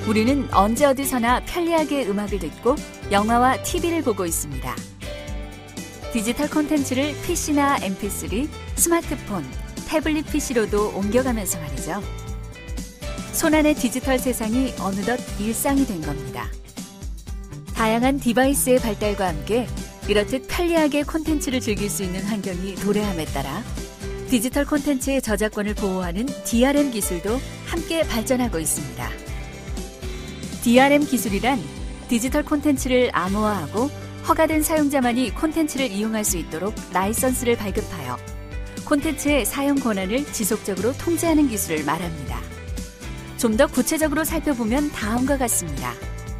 우리는 언제 어디서나 편리하게 음악을 듣고 영화와 TV를 보고 있습니다. 디지털 콘텐츠를 PC나 MP3, 스마트폰, 태블릿 PC로도 옮겨가면서 말이죠. 손안의 디지털 세상이 어느덧 일상이 된 겁니다. 다양한 디바이스의 발달과 함께 이렇듯 편리하게 콘텐츠를 즐길 수 있는 환경이 도래함에 따라 디지털 콘텐츠의 저작권을 보호하는 DRM 기술도 함께 발전하고 있습니다. DRM 기술이란 디지털 콘텐츠를 암호화하고 허가된 사용자만이 콘텐츠를 이용할 수 있도록 라이선스를 발급하여 콘텐츠의 사용 권한을 지속적으로 통제하는 기술을 말합니다. 좀 더 구체적으로 살펴보면 다음과 같습니다.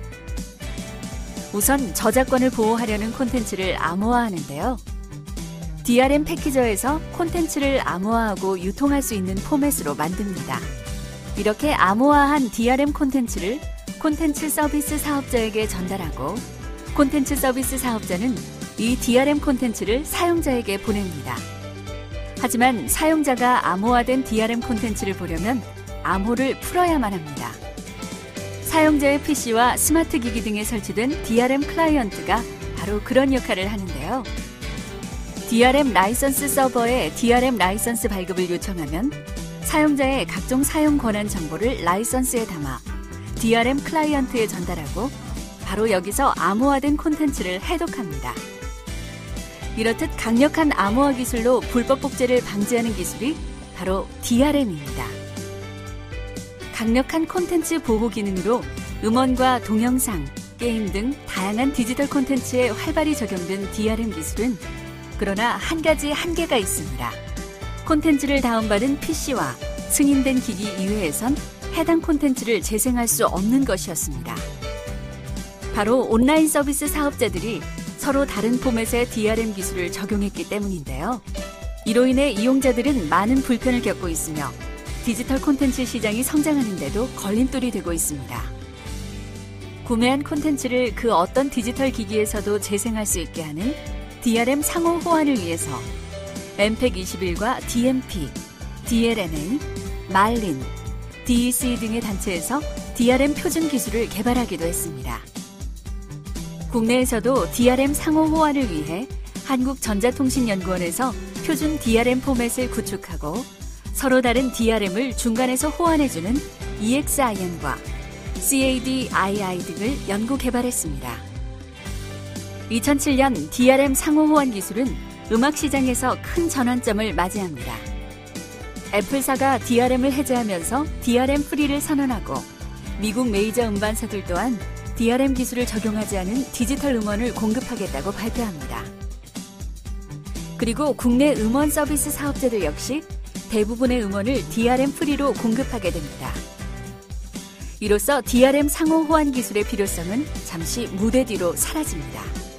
우선 저작권을 보호하려는 콘텐츠를 암호화하는데요. DRM 패키저에서 콘텐츠를 암호화하고 유통할 수 있는 포맷으로 만듭니다. 이렇게 암호화한 DRM 콘텐츠를 콘텐츠 서비스 사업자에게 전달하고 콘텐츠 서비스 사업자는 이 DRM 콘텐츠를 사용자에게 보냅니다. 하지만 사용자가 암호화된 DRM 콘텐츠를 보려면 암호를 풀어야만 합니다. 사용자의 PC와 스마트 기기 등에 설치된 DRM 클라이언트가 바로 그런 역할을 하는데요. DRM 라이선스 서버에 DRM 라이선스 발급을 요청하면 사용자의 각종 사용 권한 정보를 라이선스에 담아 DRM 클라이언트에 전달하고 바로 여기서 암호화된 콘텐츠를 해독합니다. 이렇듯 강력한 암호화 기술로 불법 복제를 방지하는 기술이 바로 DRM입니다. 강력한 콘텐츠 보호 기능으로 음원과 동영상, 게임 등 다양한 디지털 콘텐츠에 활발히 적용된 DRM 기술은 그러나 한 가지 한계가 있습니다. 콘텐츠를 다운받은 PC와 승인된 기기 이외에선 해당 콘텐츠를 재생할 수 없는 것이었습니다. 바로 온라인 서비스 사업자들이 서로 다른 포맷의 DRM 기술을 적용했기 때문인데요. 이로 인해 이용자들은 많은 불편을 겪고 있으며 디지털 콘텐츠 시장이 성장하는데도 걸림돌이 되고 있습니다. 구매한 콘텐츠를 그 어떤 디지털 기기에서도 재생할 수 있게 하는 DRM 상호 호환을 위해서 MPEG-21과 DMP, DLNA, 말린, DEC 등의 단체에서 DRM 표준 기술을 개발하기도 했습니다. 국내에서도 DRM 상호 호환을 위해 한국전자통신연구원에서 표준 DRM 포맷을 구축하고 서로 다른 DRM을 중간에서 호환해주는 EXIM과 CAD-II 등을 연구 개발했습니다. 2007년 DRM 상호 호환 기술은 음악 시장에서 큰 전환점을 맞이합니다. 애플사가 DRM을 해제하면서 DRM 프리를 선언하고 미국 메이저 음반사들 또한 DRM 기술을 적용하지 않은 디지털 음원을 공급하겠다고 발표합니다. 그리고 국내 음원 서비스 사업자들 역시 대부분의 음원을 DRM 프리로 공급하게 됩니다. 이로써 DRM 상호 호환 기술의 필요성은 잠시 무대 뒤로 사라집니다.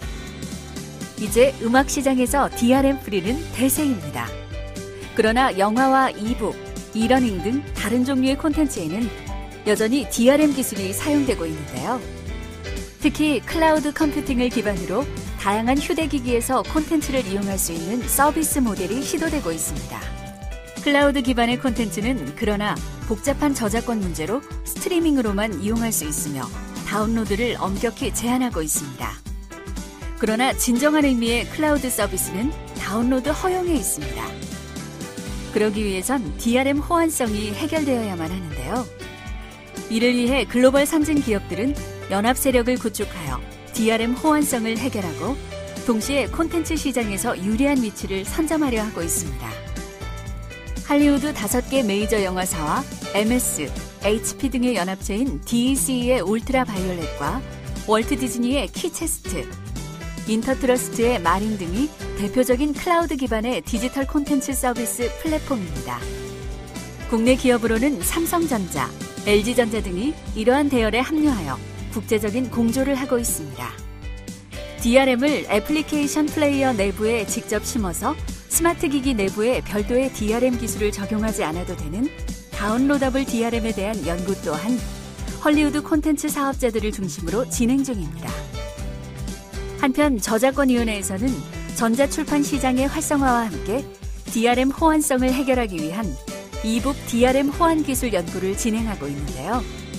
이제 음악 시장에서 DRM 프리는 대세입니다. 그러나 영화와 이북, 이러닝 등 다른 종류의 콘텐츠에는 여전히 DRM 기술이 사용되고 있는데요. 특히 클라우드 컴퓨팅을 기반으로 다양한 휴대기기에서 콘텐츠를 이용할 수 있는 서비스 모델이 시도되고 있습니다. 클라우드 기반의 콘텐츠는 그러나 복잡한 저작권 문제로 스트리밍으로만 이용할 수 있으며 다운로드를 엄격히 제한하고 있습니다. 그러나 진정한 의미의 클라우드 서비스는 다운로드 허용에 있습니다. 그러기 위해선 DRM 호환성이 해결되어야만 하는데요. 이를 위해 글로벌 선진 기업들은 연합 세력을 구축하여 DRM 호환성을 해결하고 동시에 콘텐츠 시장에서 유리한 위치를 선점하려 하고 있습니다. 할리우드 5개 메이저 영화사와 MS, HP 등의 연합체인 DEC의 울트라 바이올렛과 월트 디즈니의 키체스트, 인터트러스트의 마린 등이 대표적인 클라우드 기반의 디지털 콘텐츠 서비스 플랫폼입니다. 국내 기업으로는 삼성전자, LG전자 등이 이러한 대열에 합류하여 국제적인 공조를 하고 있습니다. DRM을 애플리케이션 플레이어 내부에 직접 심어서 스마트 기기 내부에 별도의 DRM 기술을 적용하지 않아도 되는 다운로더블 DRM에 대한 연구 또한 헐리우드 콘텐츠 사업자들을 중심으로 진행 중입니다. 한편 저작권위원회에서는 전자출판 시장의 활성화와 함께 DRM 호환성을 해결하기 위한 이북 DRM 호환 기술 연구를 진행하고 있는데요.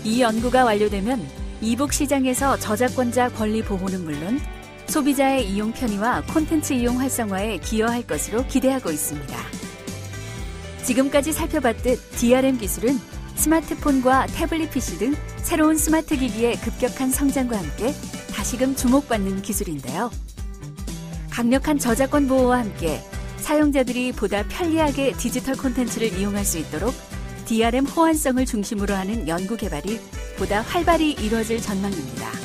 이 연구가 완료되면 이북 시장에서 저작권자 권리 보호는 물론 소비자의 이용 편의와 콘텐츠 이용 활성화에 기여할 것으로 기대하고 있습니다. 지금까지 살펴봤듯 DRM 기술은 스마트폰과 태블릿 PC 등 새로운 스마트 기기의 급격한 성장과 함께 다시금 주목받는 기술인데요. 강력한 저작권 보호와 함께 사용자들이 보다 편리하게 디지털 콘텐츠를 이용할 수 있도록 DRM 호환성을 중심으로 하는 연구 개발이 보다 활발히 이루어질 전망입니다.